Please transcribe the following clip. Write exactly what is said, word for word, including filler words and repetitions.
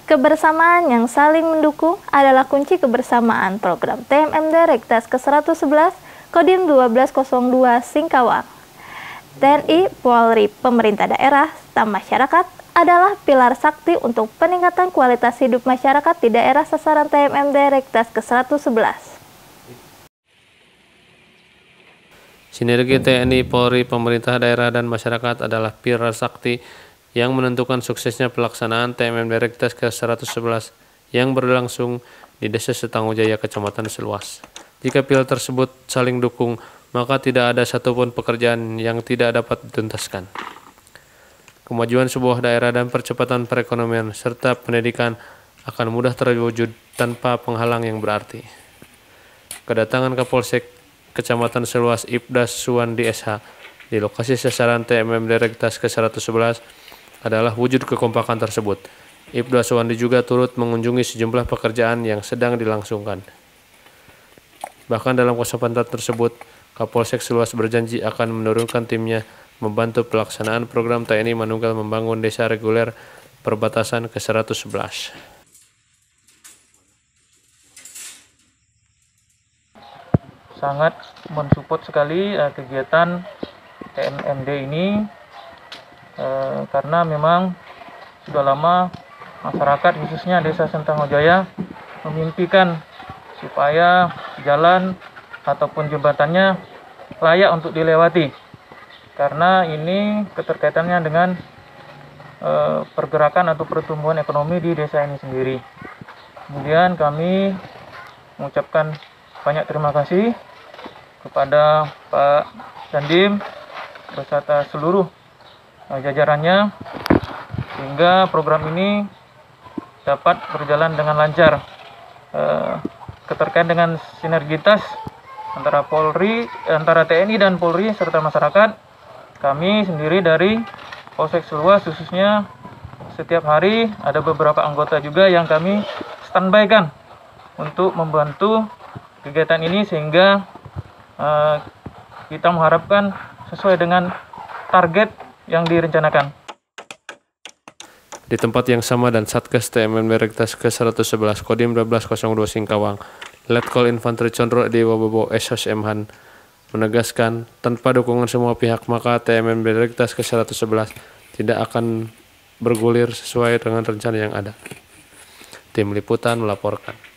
Kebersamaan yang saling mendukung adalah kunci kebersamaan program T M M D Rektas ke seratus sebelas Kodim dua belas nol dua Singkawang. T N I, Polri, pemerintah daerah, serta masyarakat adalah pilar sakti untuk peningkatan kualitas hidup masyarakat di daerah sasaran T M M D Rektas ke seratus sebelas. Sinergi T N I, Polri, pemerintah daerah, dan masyarakat adalah pilar sakti yang menentukan suksesnya pelaksanaan T M M D Rektas ke seratus sebelas yang berlangsung di Desa Setanggujaya, Kecamatan Seluas. Jika pilar tersebut saling dukung, maka tidak ada satupun pekerjaan yang tidak dapat dituntaskan. Kemajuan sebuah daerah dan percepatan perekonomian serta pendidikan akan mudah terwujud tanpa penghalang yang berarti. Kedatangan Kapolsek Kecamatan Seluas Ibda Suwandi S H di lokasi sasaran T M M D Rektas ke seratus sebelas adalah wujud kekompakan tersebut. Ibda Suwandi juga turut mengunjungi sejumlah pekerjaan yang sedang dilangsungkan. Bahkan dalam kesempatan tersebut, Kapolsek Seluas berjanji akan menurunkan timnya membantu pelaksanaan program T N I Manunggal membangun desa reguler perbatasan ke seratus sebelas. Sangat mensupport sekali uh, kegiatan T M M D ini uh, karena memang sudah lama masyarakat khususnya Desa Setanggujaya memimpikan supaya jalan ataupun jembatannya layak untuk dilewati, karena ini keterkaitannya dengan uh, pergerakan atau pertumbuhan ekonomi di desa ini sendiri. Kemudian kami mengucapkan banyak terima kasih kepada Pak Dandim beserta seluruh jajarannya sehingga program ini dapat berjalan dengan lancar. Keterkaitan dengan sinergitas antara Polri, antara T N I dan Polri serta masyarakat, kami sendiri dari Polsek Seluas khususnya setiap hari ada beberapa anggota juga yang kami standby-kan untuk membantu kegiatan ini sehingga uh, kita mengharapkan sesuai dengan target yang direncanakan. Di tempat yang sama dan Satgas T M M D Rektas ke seratus sebelas Kodim dua belas nol dua Singkawang, Letkol Infanteri Condro Dewa Bobo S H M Han menegaskan tanpa dukungan semua pihak maka T M M D Rektas ke seratus sebelas tidak akan bergulir sesuai dengan rencana yang ada. Tim Liputan melaporkan.